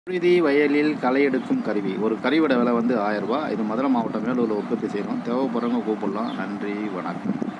புழுதி வயலில் களை எடுக்கும் கருவி. ஒரு கருவியோட விலை வந்து 1000 ரூபாய். இது மதுரை மாவட்டம் மேலூரில் உற்பத்தி செய்கிறோம். தேவைப்படுறவங்க கூப்பிடலாம். நன்றி, வணக்கம்.